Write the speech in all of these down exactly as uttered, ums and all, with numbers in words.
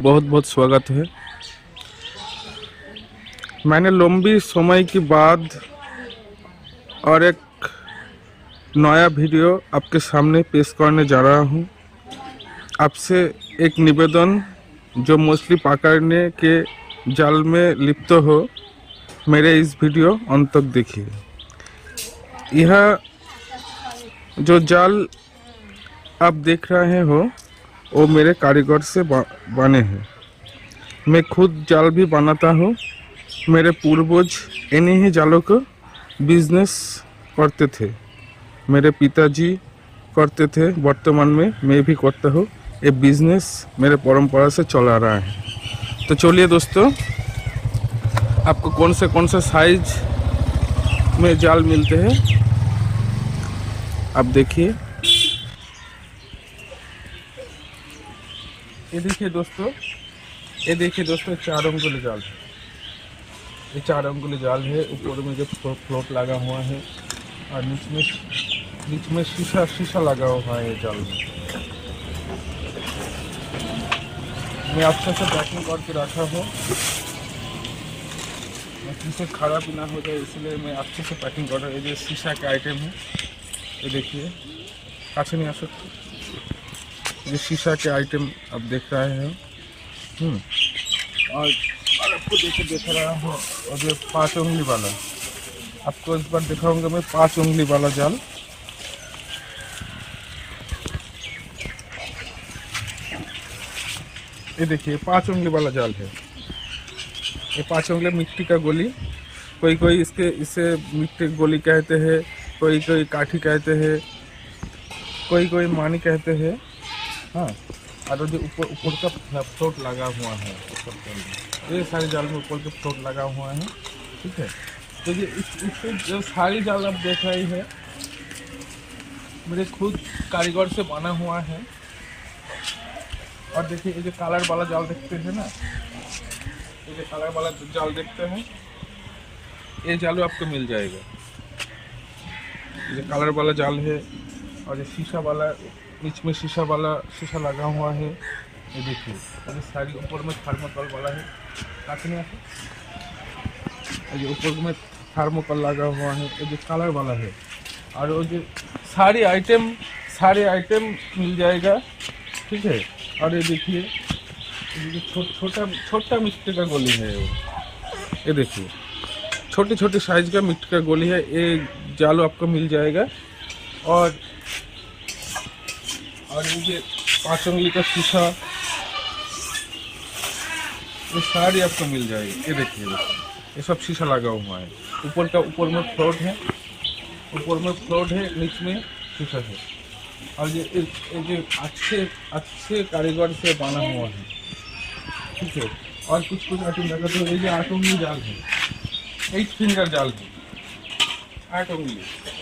बहुत बहुत स्वागत है। मैंने लंबी समय के बाद और एक नया वीडियो आपके सामने पेश करने जा रहा हूं। आपसे एक निवेदन, जो मछली पकड़ने के जाल में लिप्त हो, मेरे इस वीडियो अंत तक देखिए। यह जो जाल आप देख रहे हो वो मेरे कारीगर से बने हैं। मैं खुद जाल भी बनाता हूँ। मेरे पूर्वज इन्हीं ही जालों को बिजनेस करते थे। मेरे पिताजी करते थे, वर्तमान में मैं भी करता हूँ। ये बिजनेस मेरे परंपरा से चला रहा है। तो चलिए दोस्तों, आपको कौन से कौन से साइज में जाल मिलते हैं आप देखिए। ये देखिए दोस्तों, ये देखिए दोस्तों, चार अंगुली जाल है। ये चार अंगुली जाल है। ऊपर में जो फ्लोट लगा हुआ है और नीचे में बीच में शीशा शीशा लगा हुआ है जाल में। मैं अच्छे से पैकिंग करके रखा हूँ, किसी खराब भी ना हो जाए, इसलिए मैं अच्छे से पैकिंग कर रहा हूँ। ये शीशा के आइटम है, ये देखिए, काछे नहीं आ सकते। ये शीशा के आइटम आप देख रहे हैं। हम्म और, और आपको देखे देख रहा हूँ और ये पाँच उंगली वाला, आपको इस बार दिखाऊंगा मैं पाँच उंगली वाला जाल। ये देखिए, पाँच उंगली वाला जाल है। ये पाँच उंगली मिट्टी का गोली, कोई कोई इसके इसे मिट्टी गोली कहते हैं, कोई कोई काठी कहते हैं, कोई कोई मानी कहते हैं। हाँ, और जो ऊपर ऊपर का फ्लोट लगा हुआ है, ये सारे जाल में ऊपर के फ्लोट लगा हुआ है। ठीक है, तो ये इस इससे जो सारी जाल आप देख रही है, मेरे खुद कारीगर से बना हुआ है। और देखिए, ये जो कलर वाला जाल देखते हैं ना, ये जो कलर वाला जाल देखते हैं, ये जाल आपको मिल जाएगा। ये कलर वाला जाल है। और ये शीशा वाला, बीच में शीशा वाला शीशा लगा हुआ है। ये देखिए, ये सारी ऊपर में थर्मोकॉल वाला है, काटने ये ऊपर में थर्मोकॉल लगा हुआ है। ये जो कलर वाला है, और वो जो सारी आइटम सारे आइटम मिल जाएगा। ठीक है, और ये देखिए, ये छो, छोटा छोटा मिट्टी का गोली है वो। ये देखिए, छोटे छोटे साइज का मिट्टी का गोली है। ये जालो आपको मिल जाएगा। और और ये पाँच उंगली का शीशा, ये सारी आपको मिल जाएगी। ये देखिए, ये सब शीशा लगा हुआ है। ऊपर का ऊपर में फ्लोट है, ऊपर में फ्लोट है, नीचे में शीशा है। और ये ये अच्छे अच्छे कारीगर से बना हुआ है। ठीक है, और कुछ कुछ आइटम लगा। तो ये जो आठ उंगली जाल है, एट फिंगर जाल है, आठ उंगली,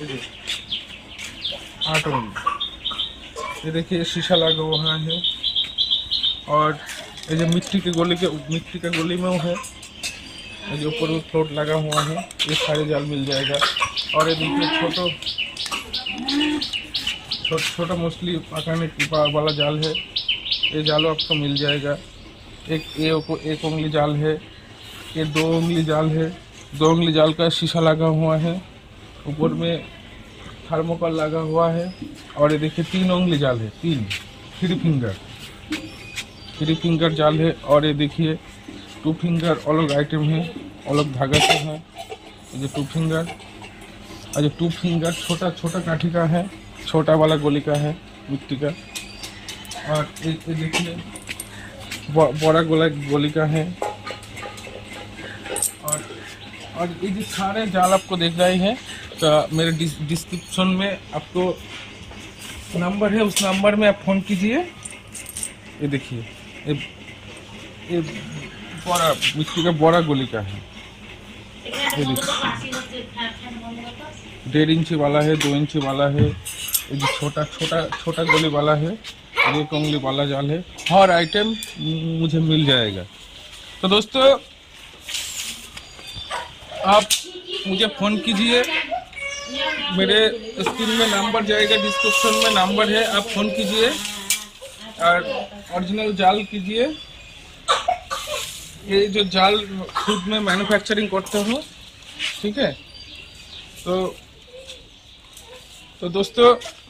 आठ उंगली। ये देखिए, शीशा लगा हुआ है। और ये जो मिट्टी के गोली के मिट्टी के गोली में वो है, ये जो ऊपर फ्लोट लगा हुआ है, ये सारे जाल मिल जाएगा। और ये देखिए, छोटो छोटा छोटा मछली पकड़ने वाला जाल है। ये जालो आपको मिल जाएगा। एक एक एक उंगली जाल है, ये दो उंगली जाल है। दो उंगली जाल का शीशा लगा हुआ है, ऊपर में थर्मोकॉल लगा हुआ है। और ये देखिए, तीन उंगली जाल है, तीन थ्री फिंगर थ्री फिंगर जाल है। और ये देखिए, टू फिंगर अलग आइटम है, अलग धागा से है। ये जो टू फिंगर, और जो टू फिंगर छोटा छोटा काठी का है, छोटा वाला गोली का है, मिट्टी का। और ये देखिए, बड़ा गोला गोली का है। और और ये जो सारे जाल आपको देख रहे हैं, तो मेरे डिस्क्रिप्शन में आपको नंबर है, उस नंबर में आप फ़ोन कीजिए। ये देखिए, ये ये बड़ा मिट्टी का बड़ा गोली का है। ये देखिए, डेढ़ इंची वाला है, दो इंची वाला है। ये जो छोटा छोटा छोटा गोली वाला है, एक उंगली वाला जाल है। हर आइटम मुझे मिल जाएगा। तो दोस्तों, आप मुझे फ़ोन कीजिए। मेरे स्क्रीन में नंबर जाएगा, डिस्क्रिप्शन में नंबर है, आप फ़ोन कीजिए और ओरिजिनल जाल कीजिए। ये जो जाल खुद में मैन्युफैक्चरिंग करते हो, ठीक है। तो तो दोस्तों